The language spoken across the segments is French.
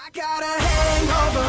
I got a hangover.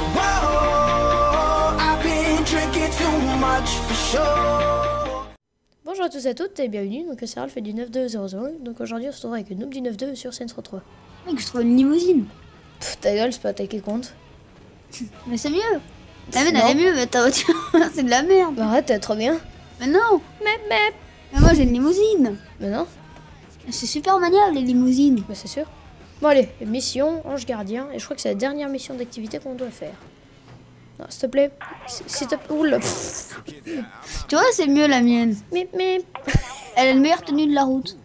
Whoa, I've been drinking too much for sure. Bonjour à tous et à toutes et bienvenue, donc c'est Ralph du 9200. Donc aujourd'hui on se retrouve avec le noob du 92 sur Saints Row 3. Mec, je trouve une limousine. Pff, ta gueule, c'est pas attaquer compte. Mais c'est mieux. La mienne elle est mieux, mais ta voiture c'est de la merde. Bah arrête, t'es trop bien. Mais non. Mais Mais moi j'ai une limousine. Mais non, C'est super maniable les limousines. bah c'est sûr. Bon allez, mission, ange gardien, et je crois que c'est la dernière mission d'activité qu'on doit faire. Non, s'il te plaît, s'il te plaît, oula. Tu vois, c'est mieux la mienne. Mais, Elle a une meilleure tenue de la route.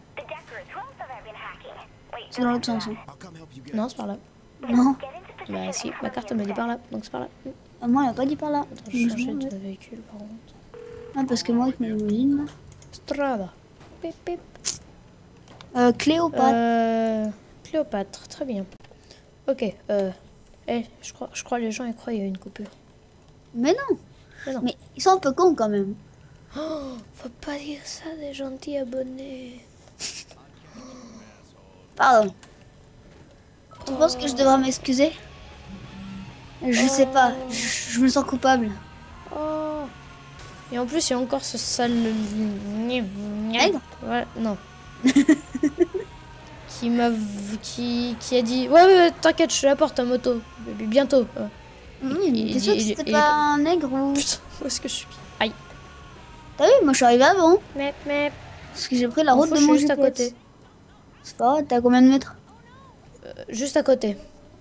C'est dans l'autre sens. Hein. non, c'est par là. Non. Bah si, ma carte me dit par là, donc c'est par là. Ah, moi elle a pas dit par là. Attends, je change de véhicule par contre. Ah, parce que moi avec ma limousine là. Strada. Pip, pip. Cléopâtre. Cléopâtre, très bien. Ok, je crois les gens ils croient qu'il y a une coupure. Mais non. Mais non. Mais ils sont un peu cons quand même. Oh, faut pas dire ça des gentils abonnés. Pardon. Tu penses que je devrais m'excuser? Je sais pas. Je me sens coupable. Oh. Et en plus il y a encore ce sale... Nègre? Ouais, non. qui a dit ouais t'inquiète, je te la porte à moto bientôt. T'es sûr que c'était pas un nègre ou... Putain, où est-ce que je suis? Aïe. T'as vu, moi je suis arrivé avant. Mais Parce que j'ai pris la route je de suis mon juste à GPS. côté. C'est pas grave, t'es à combien de mètres? Juste à côté.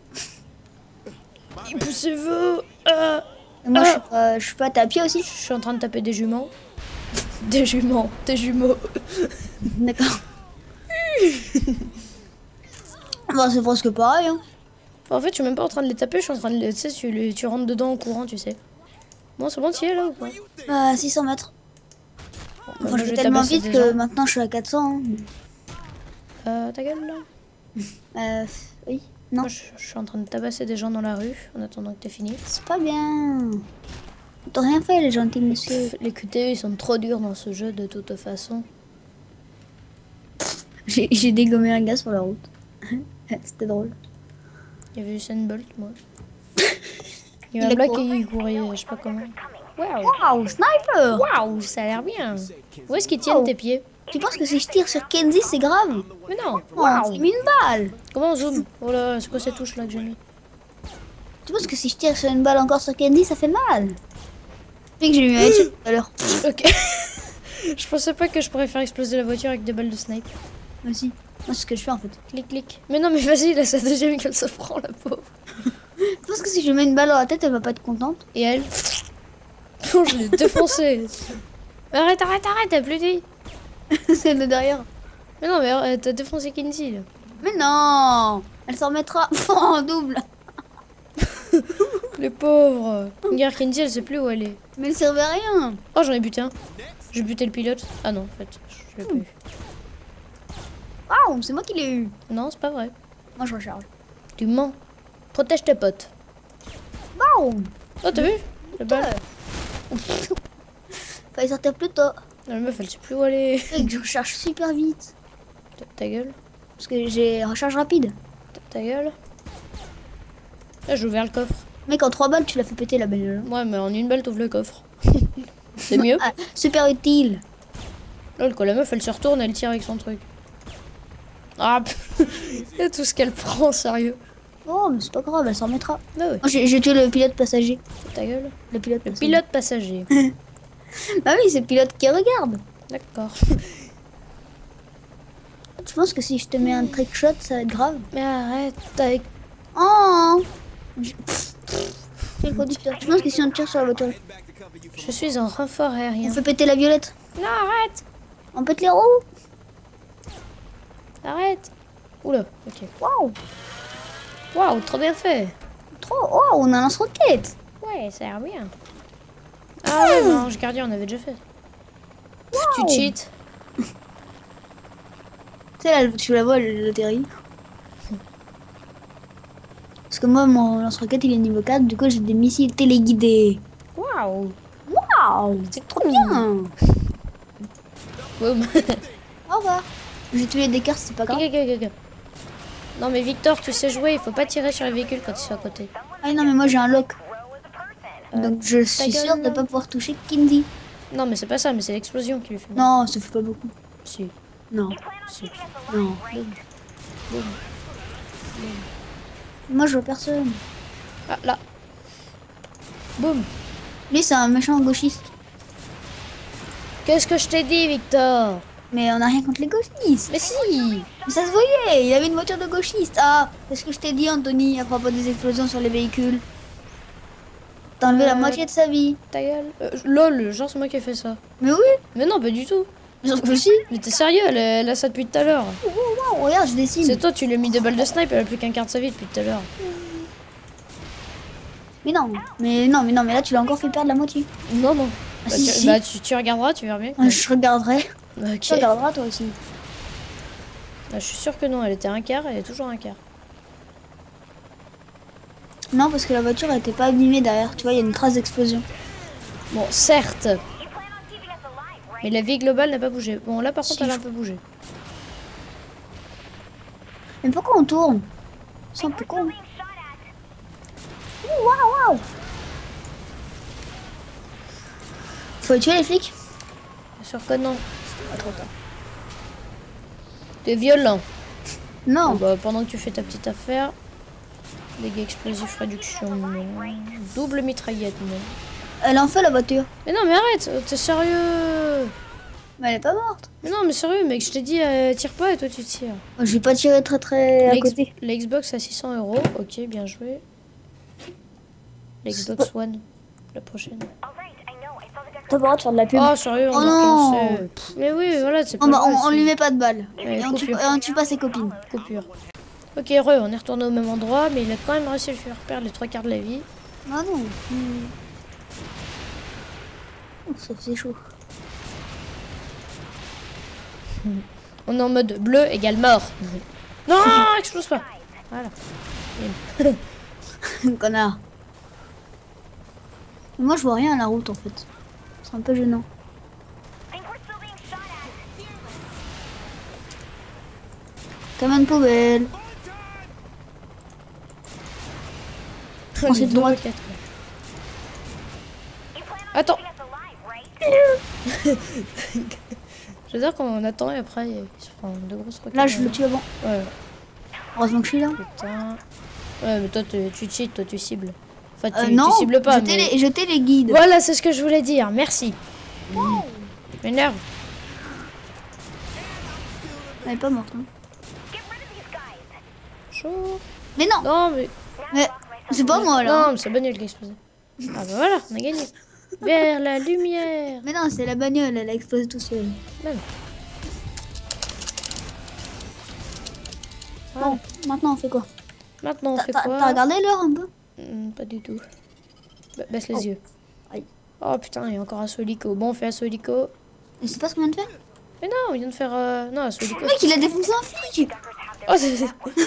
Poussez-vous. Et moi je suis pas, t'es à pied aussi? Je suis en train de taper des juments. Des jumeaux. D'accord. Bon, c'est presque pareil. Hein. En fait, je suis même pas en train de les taper, je suis en train de les... Tu sais, tu rentres dedans en courant, tu sais. Bon, c'est bon, tu y es là ou pas? Bah, 600 mètres. Bon, Enfin, moi, je vais vais tellement tabasser vite des que gens. maintenant je suis à 400. Ta gueule là? Oui. Non. Moi, je suis en train de tabasser des gens dans la rue en attendant que t'aies fini. C'est pas bien. T'as rien fait, les gentils monsieur. Pff, les QTE, ils sont trop durs dans ce jeu de toute façon. J'ai dégommé un gars sur la route. C'était drôle. Il y avait Usain Bolt, moi. Il y Il a un a black couru. qui courait, je sais pas comment. Waouh! Waouh, sniper! Waouh, ça a l'air bien! Où est-ce qu'ils tiennent tes pieds? Tu penses que si je tire sur Kenzie, c'est grave? Mais non! Waouh, j'ai mis une balle! Comment on zoome? Oh là, c'est quoi ces touches là que j'ai mis? Tu penses que si je tire sur une balle encore sur Kenzie, ça fait mal? Tu sais que j'ai eu un headshot tout à l'heure. Ok. Je pensais pas que je pourrais faire exploser la voiture avec des balles de snipe. Moi aussi. Moi, c'est ce que je fais en fait. Clic, clic. Mais non, mais vas-y, là, c'est la deuxième qu'elle se prend, la pauvre. Tu penses que si je mets une balle dans la tête, elle va pas être contente? Et elle... Oh, je l'ai défoncée. Arrête, t'as plus de vie. C'est le derrière. Mais non, mais t'as défoncé Kinsey, là. Mais non! Elle s'en remettra en double. Les pauvres. Regarde, Kinsey, elle sait plus où elle est. Mais elle servait à rien. Oh, j'en ai buté un. J'ai buté le pilote. Ah non, en fait, je l'ai pas eu. Waouh, c'est moi qui l'ai eu. Non, c'est pas vrai. Moi, je recharge. Tu mens. Protège tes potes. Waouh! Oh, t'as vu? Le balle. Fallait sortir plus tôt. La meuf, elle sait plus où elle est. Et que je recharge super vite. Ta gueule. Parce que j'ai recharge rapide. Ta gueule. Là, j'ai ouvert le coffre. Mec, en 3 balles, tu l'as fait péter la bagnole. Ouais, mais en une balle, t'ouvres le coffre. C'est mieux. Ah, super utile. Lol, quand la meuf, elle se retourne, elle tire avec son truc. Ah, il y a tout ce qu'elle prend, sérieux. Oh, mais c'est pas grave, elle s'en remettra. Bah ouais, Moi, j'ai tué le pilote passager. ta gueule. Le pilote Le passager. pilote passager. Bah oui, c'est le pilote qui regarde. D'accord. Tu penses que si je te mets un trick shot, ça va être grave? Mais arrête avec... Oh! Quel conducteur. Tu penses que si on tire sur la voiture, Je suis en renfort aérien. on fait péter la violette? Non, arrête. On pète les roues? Arrête. Oula, ok. Waouh! Waouh, trop bien fait. Trop! Oh, on a un lance-roquette! Ouais, ça a l'air bien. Ah ouais, non, Ange Gardien, on avait déjà fait. Tu cheats. Tu sais, là, tu la vois, elle atterrit. Parce que moi, mon lance-roquette, il est niveau 4, du coup, j'ai des missiles téléguidés. Waouh. Waouh! C'est trop bien! Boum. Au revoir! J'ai tué des cartes, c'est pas grave. Ok. Non mais Victor, tu sais jouer, il faut pas tirer sur les véhicules quand ils sont à côté. Ah non, mais moi j'ai un lock. Donc je suis gueule, sûre de non. pas pouvoir toucher Kindy. Non mais c'est pas ça, mais c'est l'explosion qui lui fait mal. Non, ça fait pas beaucoup. Si, Non, si. non. Boum. Moi je vois personne. Ah là. Boum. Lui c'est un méchant gauchiste. Qu'est-ce que je t'ai dit, Victor? Mais on a rien contre les gauchistes. Mais si. Mais ça se voyait, il avait une voiture de gauchiste. Ah, qu'est-ce que je t'ai dit Anthony à propos des explosions sur les véhicules? T'as enlevé la moitié de sa vie. Ta gueule. Lol, genre c'est moi qui ai fait ça. Mais oui, Mais non, pas du tout. bien que si. Mais t'es sérieux, elle a ça depuis tout à l'heure. Oh, wow, regarde, je dessine. C'est toi, tu lui as mis 2 balles de snipe, elle a plus qu'un quart de sa vie depuis tout à l'heure. Mais non, mais là tu l'as encore fait perdre la moitié. Non, non. Ah, Bah, si, tu, si. bah, tu regarderas, tu verras bien. Ah, je regarderai. Ok. Tu regarderas toi aussi. Bah, je suis sûre que non, elle était un quart, elle est toujours un quart. Non, parce que la voiture elle était pas abîmée derrière. Tu vois, il y a une trace d'explosion. Bon, certes. Mais la vie globale n'a pas bougé. Bon, là par contre, Si, elle a je- un peu bougé. Mais pourquoi on tourne? C'est un peu con. Ouh, waouh, waouh. Faut les tuer les flics? Bien sûr que non. Pas trop tard. T'es violent. Non. Bah, pendant que tu fais ta petite affaire. Dégâts explosifs, réduction, non. Double mitraillette, non. Elle en fait la voiture. Mais non, mais arrête, t'es sérieux? Mais elle est pas morte. Mais non, mais sérieux, mec, je t'ai dit, tire pas et toi tu tires. Je vais pas tirer très à La côté. La Xbox à 600 €, ok, bien joué. La Xbox One, la prochaine. T'as pas le droit de faire de la pub. Oh, sérieux, on Oh a non. recommencé. Pff, mais oui, voilà, c'est pas On, vrai, on c'est lui met pas de balles. Ouais, Et on tue pas ses copines. coupure. Ok, heureux, on est retourné au même endroit, mais il a quand même réussi à le faire perdre les 3 quarts de la vie. Ah non. Oh, ça fait chaud. On est en mode bleu égale mort. Non, explose pas. Voilà. Connard. Mais moi je vois rien à la route en fait. C'est un peu gênant. Comme une poubelle. Ensuite Les droite. roquettes, quoi. Attends. J'adore quand on attend et après il se prend 2 grosses roquettes. Là je le tue avant. Ouais, Heureusement que je suis là. putain. Ouais, mais toi tu cheats, toi tu cibles. Enfin, tu Non, cibles pas, jetez mais... jetez les guides. Voilà, c'est ce que je voulais dire, merci. M'énerve. Elle est pas morte. Hein. Chaud. Mais non, Non, mais... mais c'est pas moi là. Non, mais c'est bagnole qui a explosé. Ah bah voilà, on a gagné. Vers la lumière. Mais non, c'est la bagnole, elle a explosé tout seul. Même. Bon, maintenant on fait quoi? Maintenant, on fait T'as quoi? regardé l'heure un peu? Pas du tout. Baisse les Oh. yeux. Aïe. Oh putain, il y a encore Assaut Hélico. Bon, on fait Assaut Hélico. Et c'est pas ce qu'on vient de faire? Mais non, on vient de faire... Non, Assaut Hélico. Mec, il a défoncé un flic! Oh, c'est...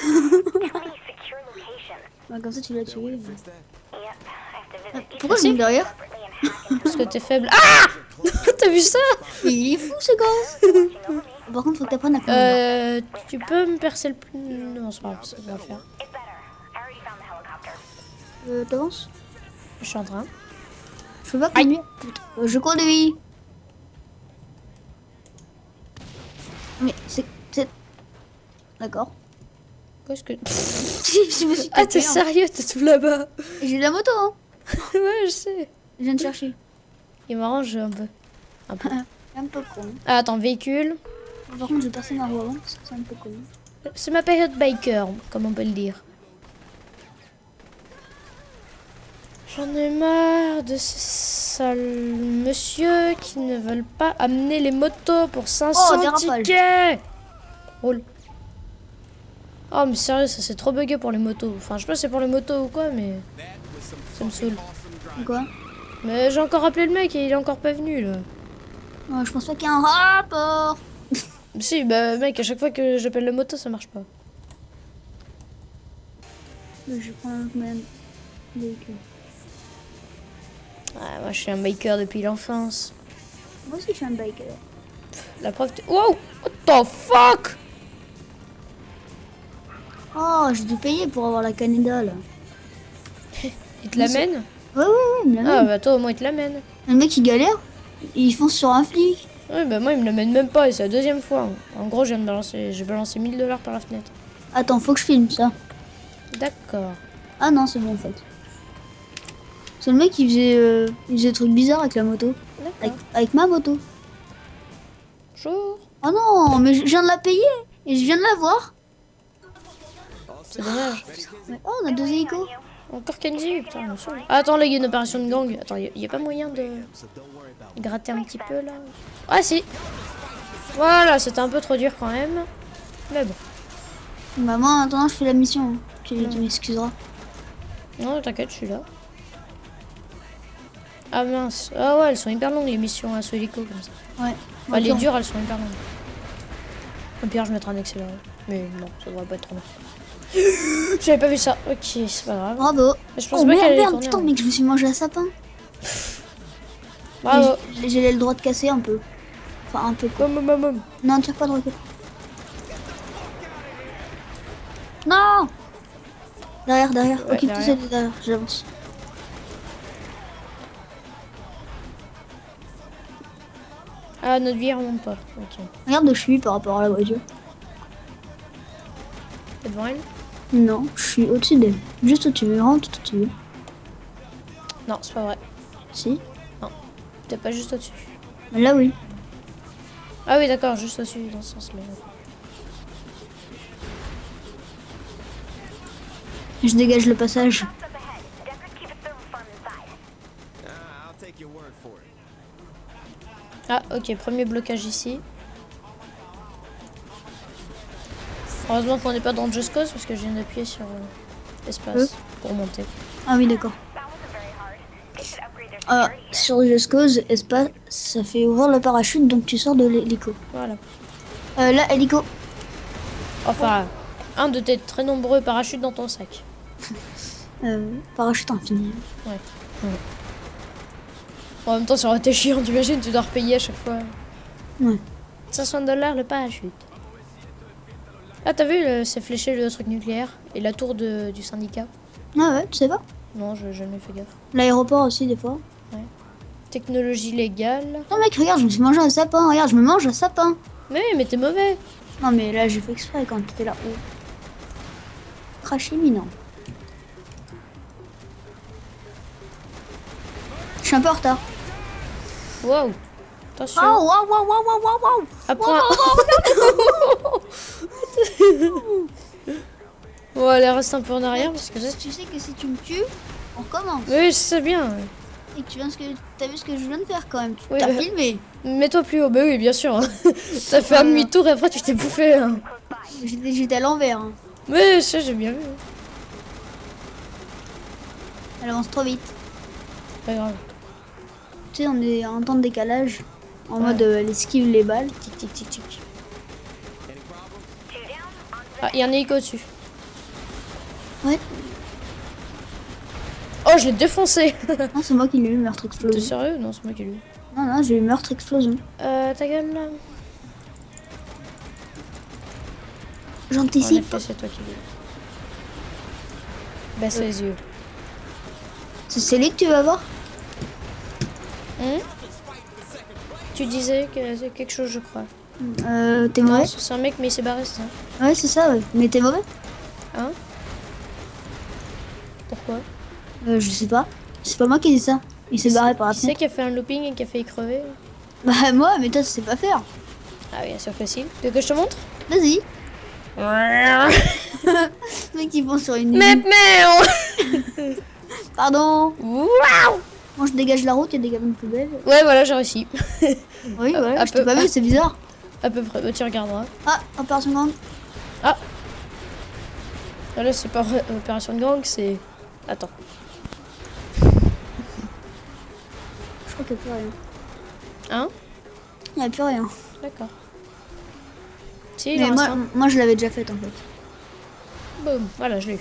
Bah, comme ça tu l'as tué. Pourquoi Merci. je me derrière? Parce que t'es faible. Ah t'as vu ça? Il est fou ce gosse! Par contre, faut que t'apprennes à conduire. Tu peux me percer le plus... Non, c'est pas grave, ça va faire. T'avances? Je suis en train. Je peux pas conduire. Putain, je conduis! Mais c'est... D'accord. Qu'est-ce que... Je me suis Ah, t'es tapé, hein. sérieux? T'es tout là-bas? J'ai de la moto, hein! Ouais, je sais. Je viens de chercher. Il m'arrange un peu. Un peu. Un peu con. Ah, attends, véhicule. Par contre, j'ai passé ma roue avant parce que c'est un peu con. C'est ma période biker, comme on peut le dire. J'en ai marre de ces sales monsieur qui ne veulent pas amener les motos pour 500 dérapage. tickets. Roule. Oh, mais sérieux, ça c'est trop bugué pour les motos. Enfin, je sais pas si c'est pour les motos ou quoi, mais ça me saoule. Quoi? Mais j'ai encore appelé le mec et il est encore pas venu là. Je pense pas qu'il y a un rapport. Si, bah mec, à chaque fois que j'appelle le moto, ça marche pas. Je prends le même véhicule. Ah, moi je suis un biker depuis l'enfance. Moi aussi, je suis un biker. La preuve... Wow! What the fuck? Oh, j'ai dû payer pour avoir la Canada là. Il te l'amène? Ouais, il me Ah l'amène. bah toi au moins il te l'amène. Le mec il galère, il fonce sur un flic. Ouais bah moi il me l'amène même pas et c'est la deuxième fois. En gros j'ai balancé 1000 $ par la fenêtre. Attends, faut que je filme ça. D'accord. Ah non, c'est bon en fait. C'est le mec qui faisait des trucs bizarres avec la moto. D'accord. Avec ma moto. Bonjour. Oh non, mais je viens de la payer et je viens de la voir. C'est dommage. Oh, on a 2 hélicos. Encore Kenji, putain, me saoule. Ah, attends, là, il y a une opération de gang. Attends, il y a pas moyen de gratter un petit peu, là? Ah, si. Voilà, c'était un peu trop dur quand même. Mais bon. Bah moi, en attendant, je fais la mission. Hein. Tu m'excuseras. Non, t'inquiète, je suis là. Ah, mince. Ah ouais, elles sont hyper longues, les missions à ce hélico, comme ça. Ouais. Enfin, les dures, elles sont hyper longues. Au pire, je mettrai un accéléré. Mais non, ça devrait pas être trop long. J'avais pas vu ça. Ok, c'est pas grave. Bravo. Je pense Oh pas qu'elle allait merde, tourner, putain, hein. mec, je me suis mangé un sapin. Bravo. J'ai le droit de casser un peu. Enfin, un peu quoi. Non, tire pas de roquette. Non. Derrière. Ouais, Occupe tout derrière. ça derrière, j'avance. Ah, notre vie elle remonte pas. Ok. Regarde où je suis par rapport à la voiture. T'es devant elle? Non, je suis au-dessus d'elle. Juste au-dessus, vraiment tout au-dessus. Non, c'est pas vrai. Si. T'es pas juste au-dessus. Mais là, oui. Ah oui, d'accord, juste au-dessus, dans ce sens-là. Je dégage le passage. Ah, ok, premier blocage ici. Heureusement qu'on n'est pas dans Just Cause parce que je viens d'appuyer sur espace pour monter. Ah oui, d'accord. Ah, sur Just Cause, espace, ça fait ouvrir le parachute, donc tu sors de l'hélico. Voilà. Là, hélico. Enfin, un de tes très nombreux parachutes dans ton sac. Parachute infini. Ouais. En même temps, ça aurait été chiant, t'imagines, tu dois repayer à chaque fois. Ouais. 500 $ le parachute. Ah, t'as vu, c'est fléché le truc nucléaire et la tour du syndicat? Ah ouais, tu sais pas. Non, je n'ai jamais fait gaffe. L'aéroport aussi, des fois. Technologie légale. Non, mec, regarde, je me suis mangé un sapin. Regarde, je me mange un sapin. Mais t'es mauvais. Non, mais là, j'ai fait exprès quand t'étais là-haut. Crash imminent. Je suis un peu en retard. Wow. Attention. Oh, waouh. Après. Bon, allez, reste un peu en arrière parce que là. Tu sais que si tu me tues, on recommence. Oui, je sais bien. Et que t'as vu ce que je viens de faire quand même. Oui, T'as bah. filmé. Mets-toi plus haut. Bah oui, bien sûr. T'as fait un demi-tour et après tu t'es bouffé. Hein. J'étais à l'envers. Hein. Mais ça, j'ai bien vu. Elle avance trop vite. Pas grave. Tu sais, on est en temps de décalage. En Ouais. mode elle esquive les balles. Tic, tic, tic, tic. Ah, il y a un hélico dessus. Ouais. Oh, je l'ai défoncé. Non, c'est moi qui l'ai eu, meurtre T'es explosion. sérieux? Non, c'est moi qui l'ai eu. Non, j'ai eu meurtre explosion. Ta gueule là. En J'anticipe. effet, c'est toi qui l'ai eu. Baisse les yeux. C'est lui que tu vas voir. Tu disais que c'est quelque chose, je crois. T'es Non, mauvais. c'est un mec, mais il s'est barré, c'est ça? Ouais, c'est ça, ouais. Mais t'es mauvais. Hein? Pourquoi? Je sais pas. C'est pas moi qui ai dit ça. Il s'est barré par la Qui c'est fenêtre. qui a fait un looping et qui a failli crever? Bah moi, mais toi tu sais pas faire. Ah, bien sûr que si. Tu veux que je te montre? Vas-y. Le mec qui fonce sur une Mais ligne. Pardon. Waouh! Moi je dégage la route, il y a des gamins de poubelle. Ouais, voilà, j'ai réussi. Oui, ouais, à je t'ai peu- pas vu, c'est bizarre. À peu près, bah, tu regarderas. Ah, opération gang. Ah, là, c'est pas opération de gang, c'est. Attends. Je crois qu'il n'y a plus rien. Hein? Il n'y a plus rien. D'accord. Si, il Mais en reste un. moi je l'avais déjà fait en fait. Boum, voilà, je l'ai eu.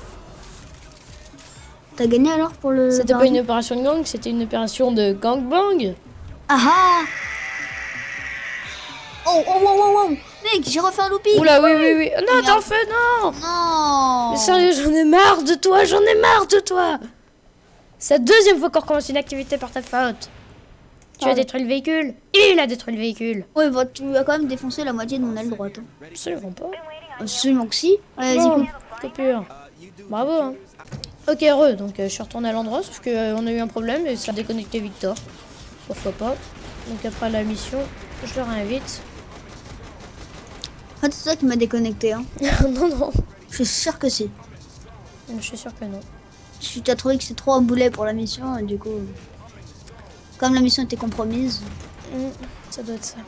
T'as gagné alors pour le. C'était pas une opération de gang, c'était une opération de gangbang. Ah ah. Oh, oh, oh, oh, oh. Mec, j'ai refait un looping. Oula, oui, oui, oui. Non, Merde. t'en fais, non. Non. Mais sérieux, j'en ai marre de toi, j'en ai marre de toi. C'est la deuxième fois qu'on recommence une activité par ta faute. Tu as Pardon. détruit le véhicule. Il a détruit le véhicule. Ouais, bah, tu as quand même défoncé la moitié de mon aile droite. Hein. Absolument pas. Absolument que si. Allez, vas-y, Non, coupe. coupure. Bravo, hein. Ok, heureux. Donc, je suis retourné à l'endroit, sauf qu'on a eu un problème et ça a déconnecté Victor. Pourquoi pas. Donc, après la mission, je le réinvite. En fait, c'est toi qui m'a déconnecté. Hein. Non, non. Je suis sûr que si. Je suis sûr que non. Tu as trouvé que c'est trop un boulet pour la mission et du coup, comme la mission était compromise, Ça doit être ça.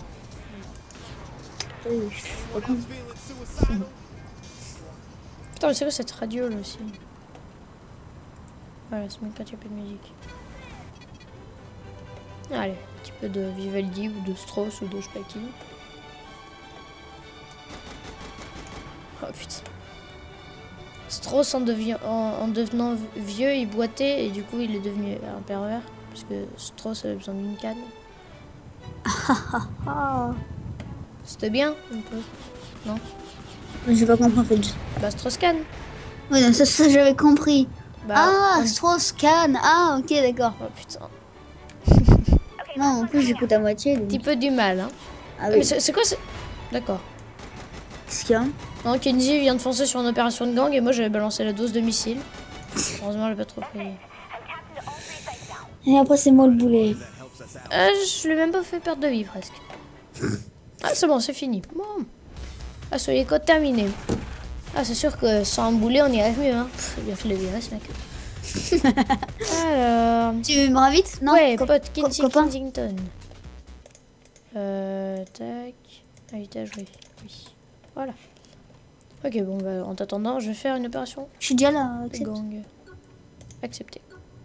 je suis pas con. Putain, mais c'est quoi cette radio là aussi? Voilà, c'est même quand il n'y a pas de musique. Allez, un petit peu de Vivaldi ou de Strauss ou de je sais pas qui. Oh putain. Strauss en devenant vieux, il boitait et du coup il est devenu un pervers. Parce que Strauss avait besoin d'une canne. Ah, C'était bien un peu. Non? mais j'ai pas compris en fait. Bah Strauss-Kahn. Oui, non, ça j'avais compris. Bah, Ah, Strauss-Kahn. Ah, ok, d'accord. oh putain. Non, en plus j'écoute à moitié. Donc... Un petit peu du mal, hein. Ah Mais oui. c'est quoi ce... D'accord. Qu'est-ce qu'il y a? Non, Kenzie vient de foncer sur une opération de gang et moi j'avais balancé la dose de missile. Heureusement, j'ai pas trop pris. Et après c'est moi le boulet. Je lui ai même pas fait perdre de vie presque. Ah, c'est bon, c'est fini. Bon. Ah, sur les codes terminés. Ah, c'est sûr que sans un boulet, on y arrive mieux. Hein. Pff, bien fait de le virer, ce mec. Alors. Tu me réinvites? Non. Ouais, Co- pote, Kinsey copain. Kensington. Tac. Invitage, oui. Oui. Voilà. Ok, bon, bah, en t'attendant, je vais faire une opération Je suis déjà là. de Accepte. gang. Accepté.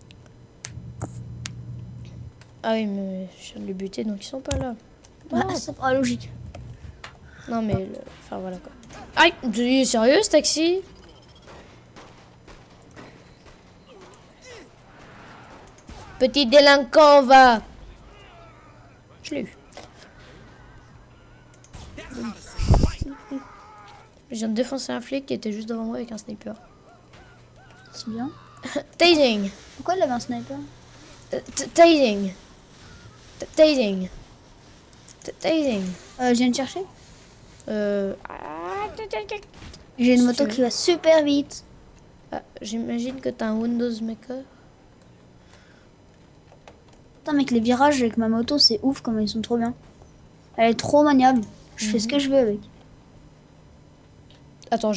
Ah oui, mais je viens de les buter, donc ils sont pas là. Ah, Oh. c'est pas logique. Non, mais... Enfin, voilà, quoi. Aïe, tu es sérieux, ce taxi? Petit délinquant, va. Je l'ai eu. Je viens de défoncer un flic qui était juste devant moi avec un sniper. C'est bien. Tasing. Pourquoi il avait un sniper? Tasing. Tasing. Tasing. Je viens de chercher. Ah, J'ai une Si moto tu qui veux. va super vite. j'imagine que t'as un Windows Maker. Putain mec, les virages avec ma moto c'est ouf comme ils sont trop bien. Elle est trop maniable. Je fais ce que je veux avec. Attends,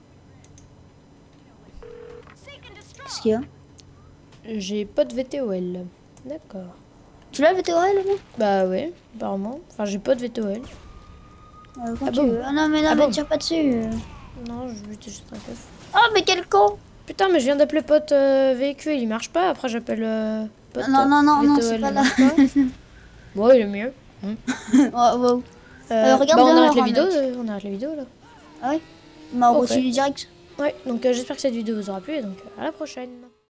Qu'est-ce qu'il y a? j'ai pas de VTOL. D'accord. Tu l'as VTOL là? Bah ouais, apparemment. Enfin, j'ai pas de VTOL. Quand Ah tu bon? veux. Ah non mais non, Ah mais bon? tire pas dessus. Non, je lui juste un peu. Oh mais quel con! Putain, mais je viens d'appeler pote véhicule, il marche pas. Après, j'appelle pote. Non, non, non, non, VTOL, c'est pas il là. marche pas. Bon, il est mieux. Oh, wow. regarde Bah, on bien arrête la leur vidéo, mec. on arrête la vidéo là. Ah oui? Bah on Ok. continue direct. Ouais, donc j'espère que cette vidéo vous aura plu et donc à la prochaine.